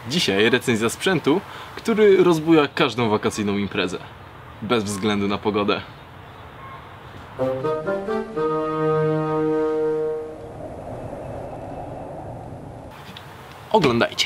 Dzisiaj recenzja sprzętu, który rozbuja każdą wakacyjną imprezę. Bez względu na pogodę. Oglądajcie.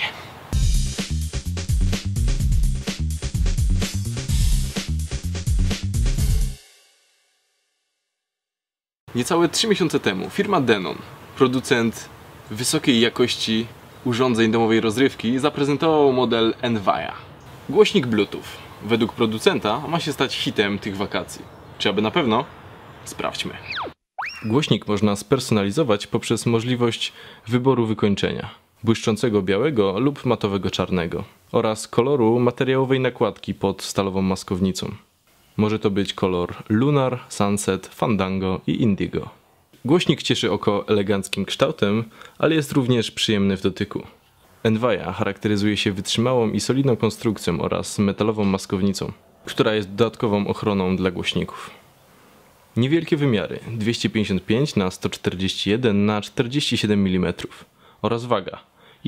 Niecałe 3 miesiące temu firma Denon, producent wysokiej jakości urządzeń domowej rozrywki, zaprezentował model Envia. Głośnik Bluetooth, według producenta, ma się stać hitem tych wakacji. Czy aby na pewno? Sprawdźmy. Głośnik można spersonalizować poprzez możliwość wyboru wykończenia: błyszczącego białego lub matowego czarnego oraz koloru materiałowej nakładki pod stalową maskownicą. Może to być kolor Lunar, Sunset, Fandango i Indigo. Głośnik cieszy oko eleganckim kształtem, ale jest również przyjemny w dotyku. Envia charakteryzuje się wytrzymałą i solidną konstrukcją oraz metalową maskownicą, która jest dodatkową ochroną dla głośników. Niewielkie wymiary 255 na 141 na 47 mm oraz waga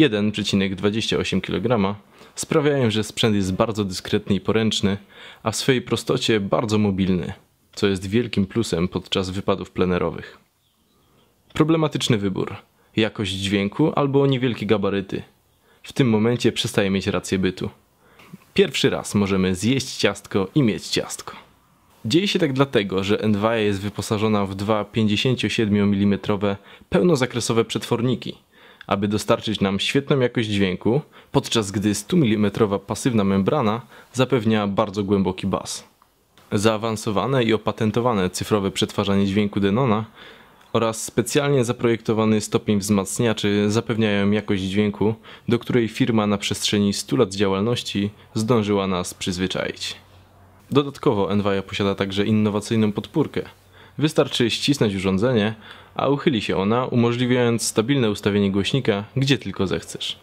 1,28 kg sprawiają, że sprzęt jest bardzo dyskretny i poręczny, a w swojej prostocie bardzo mobilny, co jest wielkim plusem podczas wypadów plenerowych. Problematyczny wybór: jakość dźwięku albo niewielkie gabaryty. W tym momencie przestaje mieć rację bytu. Pierwszy raz możemy zjeść ciastko i mieć ciastko. Dzieje się tak dlatego, że Envia jest wyposażona w dwa 57 mm pełnozakresowe przetworniki, aby dostarczyć nam świetną jakość dźwięku, podczas gdy 100 mm pasywna membrana zapewnia bardzo głęboki bas. Zaawansowane i opatentowane cyfrowe przetwarzanie dźwięku Denona oraz specjalnie zaprojektowany stopień wzmacniaczy zapewniają jakość dźwięku, do której firma na przestrzeni 100 lat działalności zdążyła nas przyzwyczaić. Dodatkowo Envia posiada także innowacyjną podpórkę. Wystarczy ścisnąć urządzenie, a uchyli się ona, umożliwiając stabilne ustawienie głośnika gdzie tylko zechcesz.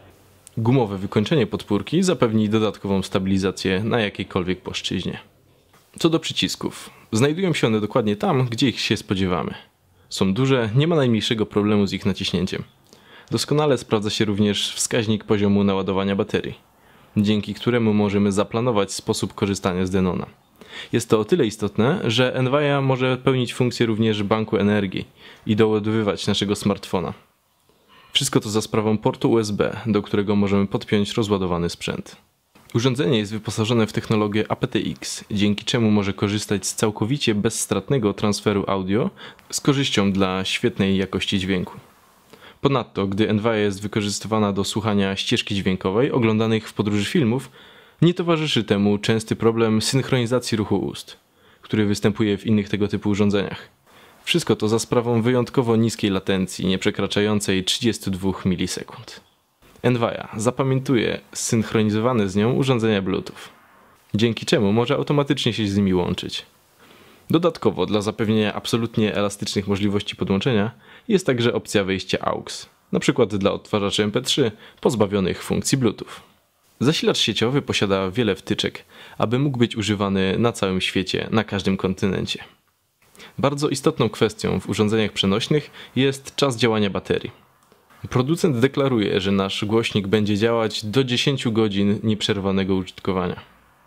Gumowe wykończenie podpórki zapewni dodatkową stabilizację na jakiejkolwiek płaszczyźnie. Co do przycisków, znajdują się one dokładnie tam, gdzie ich się spodziewamy. Są duże, nie ma najmniejszego problemu z ich naciśnięciem. Doskonale sprawdza się również wskaźnik poziomu naładowania baterii, dzięki któremu możemy zaplanować sposób korzystania z Denona. Jest to o tyle istotne, że Envia może pełnić funkcję również banku energii i doładowywać naszego smartfona. Wszystko to za sprawą portu USB, do którego możemy podpiąć rozładowany sprzęt. Urządzenie jest wyposażone w technologię aptX, dzięki czemu może korzystać z całkowicie bezstratnego transferu audio z korzyścią dla świetnej jakości dźwięku. Ponadto, gdy Envia jest wykorzystywana do słuchania ścieżki dźwiękowej oglądanych w podróży filmów, nie towarzyszy temu częsty problem synchronizacji ruchu ust, który występuje w innych tego typu urządzeniach. Wszystko to za sprawą wyjątkowo niskiej latencji, nie przekraczającej 32 milisekund. Envia zapamiętuje zsynchronizowane z nią urządzenia Bluetooth, dzięki czemu może automatycznie się z nimi łączyć. Dodatkowo, dla zapewnienia absolutnie elastycznych możliwości podłączenia, jest także opcja wejścia AUX, np. dla odtwarzaczy MP3 pozbawionych funkcji Bluetooth. Zasilacz sieciowy posiada wiele wtyczek, aby mógł być używany na całym świecie, na każdym kontynencie. Bardzo istotną kwestią w urządzeniach przenośnych jest czas działania baterii. Producent deklaruje, że nasz głośnik będzie działać do 10 godzin nieprzerwanego użytkowania.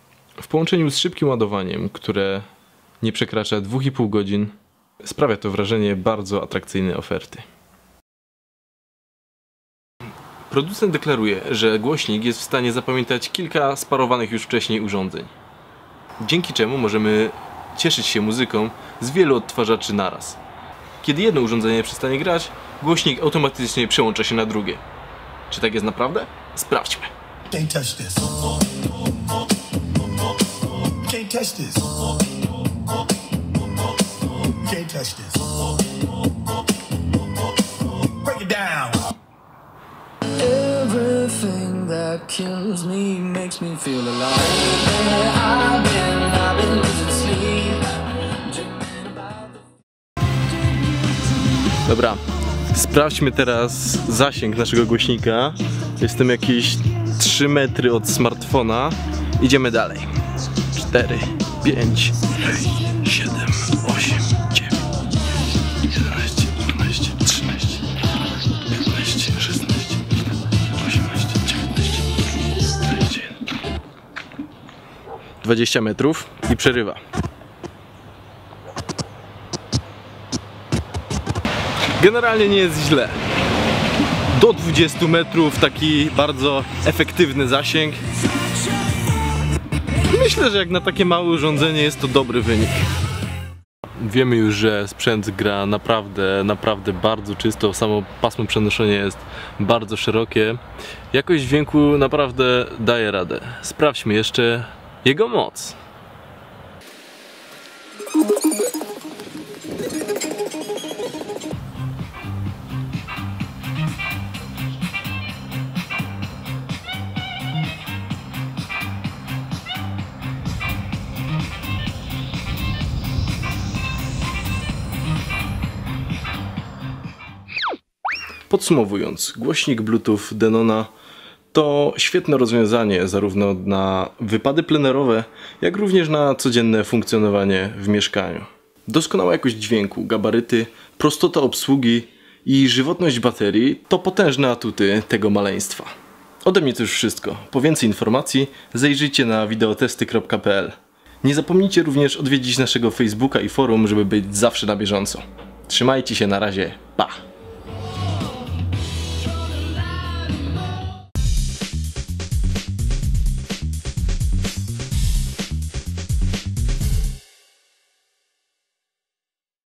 W połączeniu z szybkim ładowaniem, które nie przekracza 2,5 godzin, sprawia to wrażenie bardzo atrakcyjnej oferty. Producent deklaruje, że głośnik jest w stanie zapamiętać kilka sparowanych już wcześniej urządzeń, dzięki czemu możemy cieszyć się muzyką z wielu odtwarzaczy naraz. Kiedy jedno urządzenie przestanie grać, głośnik automatycznie przełącza się na drugie. Czy tak jest naprawdę? Sprawdźmy. Can't touch this. Can't touch this. Can't touch this. Break it down. Everything that kills me makes me feel alive. I've been losing sleep. Dobra, sprawdźmy teraz zasięg naszego głośnika. Jestem jakieś 3 metry od smartfona. Idziemy dalej. 4, 5, 6, 7, 8, 9, 11, 12, 13, 15, 16, 17, 18, 19, 20 metrów i przerywa. Generalnie nie jest źle. Do 20 metrów taki bardzo efektywny zasięg. Myślę, że jak na takie małe urządzenie jest to dobry wynik. Wiemy już, że sprzęt gra naprawdę bardzo czysto, samo pasmo przenoszenia jest bardzo szerokie. Jakość dźwięku naprawdę daje radę. Sprawdźmy jeszcze jego moc. Podsumowując, głośnik Bluetooth Denona to świetne rozwiązanie zarówno na wypady plenerowe, jak również na codzienne funkcjonowanie w mieszkaniu. Doskonała jakość dźwięku, gabaryty, prostota obsługi i żywotność baterii to potężne atuty tego maleństwa. Ode mnie to już wszystko. Po więcej informacji zajrzyjcie na videotesty.pl. Nie zapomnijcie również odwiedzić naszego Facebooka i forum, żeby być zawsze na bieżąco. Trzymajcie się, na razie, pa!